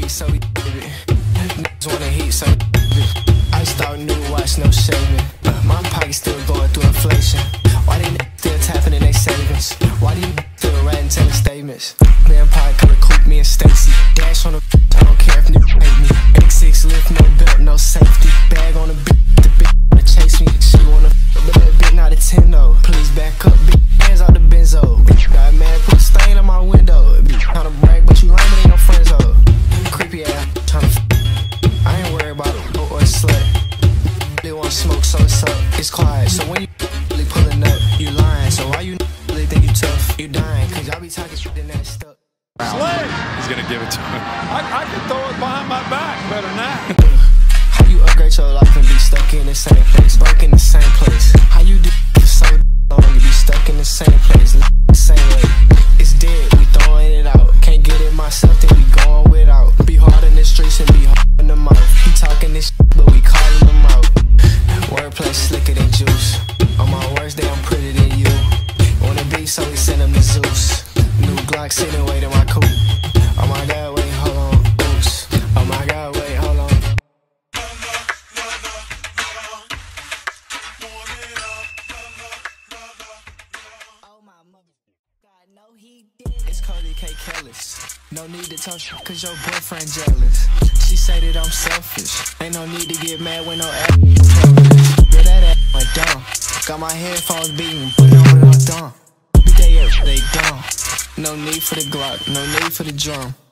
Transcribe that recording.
beat, so we baby. Niggas wanna heat, so iced out new watch, no shaving. My pocket still going through inflation. Why they niggas still tapping in they savings? Why do you still writing telling statements? Vampire color coupe, me and Stacy. Dash on the I don't care if niggas hate me. X6 lift, no belt, no safety. Bag on the beat, the bitch wanna chase me. She wanna but that bitch not a 10 though. Please back up, bitch, hands out the benzo. Bitch got mad, put a stain on my window. Bitch tryna brag, but you lame, it ain't no friends though. Creepy ass, tryna I ain't worried about it, or a slut. They want smoke, so it's up, it's quiet. So when you really pulling up, you lying. So why you really think you tough? You dying, cause y'all be talking shit in that stuff. Slade! He's gonna give it to him. I can throw it behind my back better now. How you upgrade your life and be stuck in the same place, broke in the same place? How you do it for so long and be stuck in the same place, the same way? It's dead, we throwing it out. Can't get it myself, then we going without. Be hard in the streets and be hard in the mouth. He talking this shit, but we calling them out. Wordplay slicker than juice. On my worst day, I'm prettier than you. Wanna be, so we send him to Zeus. New Glock sitting wait in my coupe. Oh my God, wait, hold on. Oops. Oh my God, wait, hold on. It's Cody K. Careless. No need to talk shit cause your boyfriend jealous. She say that I'm selfish. Ain't no need to get mad when no ass. Yeah, that ass went dumb. Got my headphones beating, put it on when I'm done. Beat they up, they dumb. No need for the Glock, no need for the drum.